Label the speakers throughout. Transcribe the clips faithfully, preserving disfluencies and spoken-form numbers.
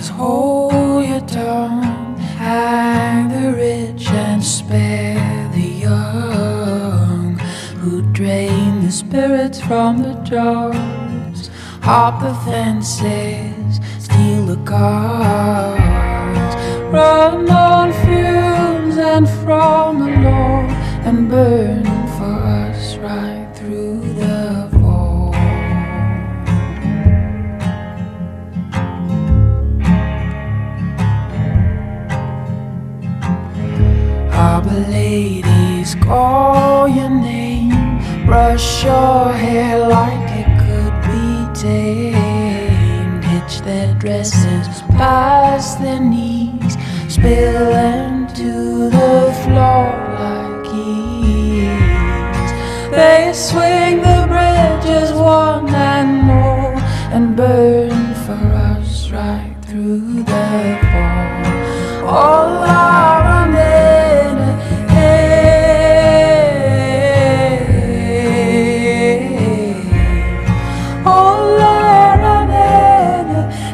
Speaker 1: Just hold your tongue, hang the rich and spare the young, who drain the spirits from the jars, hop the fences, steal the cars, run on fumes and from the law, and burn for us right through the fall. Harbor ladies, call your name, brush your hair like it could be tamed, hitch their dresses past their knees, spill into the floor like ease. They swing the bridges one and all, and burn for us right through the fall. All our men, hey, all our men,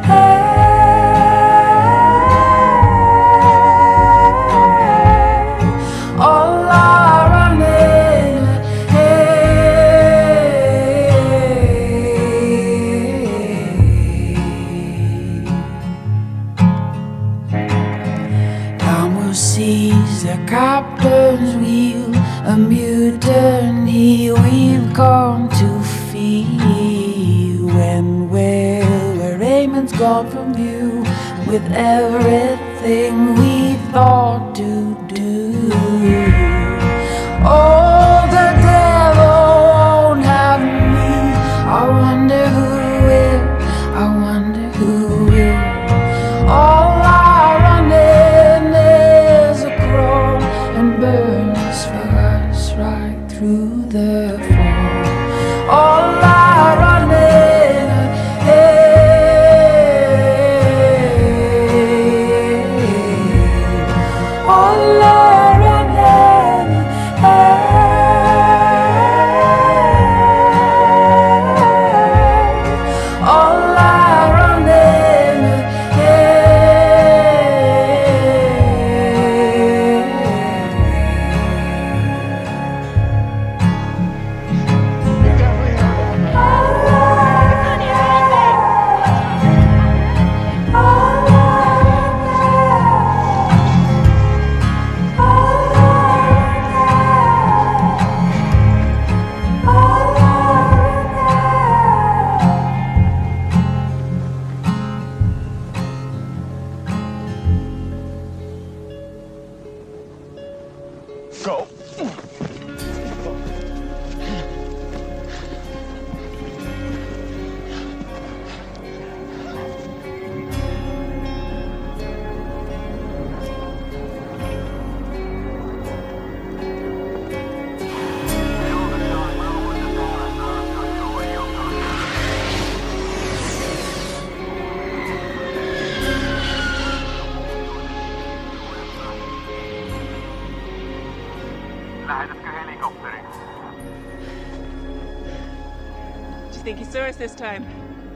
Speaker 1: hey, all our men, hey. Time will seize the captain's wheel, a mutiny we've come to feel. When will, where Raymond's gone from view, with everything we thought to do. Oh, the devil won't have me. I wonder who will, I wonder who will. All our running is a crow, and burns for us right through the fall. All our running, hey, all our running, hey, all our running,
Speaker 2: Go.
Speaker 3: Lähetätkö helikopterin?
Speaker 4: Do you think he saw us this time?